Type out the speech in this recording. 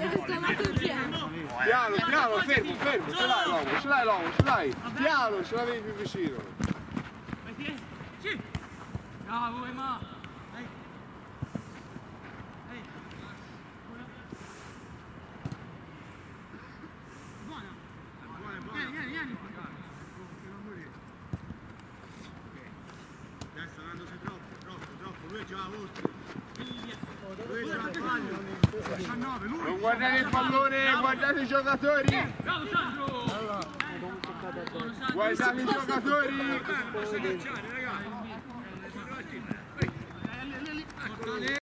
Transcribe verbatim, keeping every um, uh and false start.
Piano, piano, fermo, fermo, ce l'hai l'uomo, ce l'hai l'uomo, ce l'hai. Piano, ce l'avevi più vicino. Sì. Bravo Emma. Dai. Dai. Buona. Buona, buona. Vieni, vieni, vieni. Adesso andandosi troppo, troppo, troppo. Lui ce l'ha oltre. Lui ce l'ha bagno. diciannove, lui. Non guardate il pallone, guardate i giocatori. Bravo Sandro. Guardate i giocatori. Basta cacciare, ragazzi.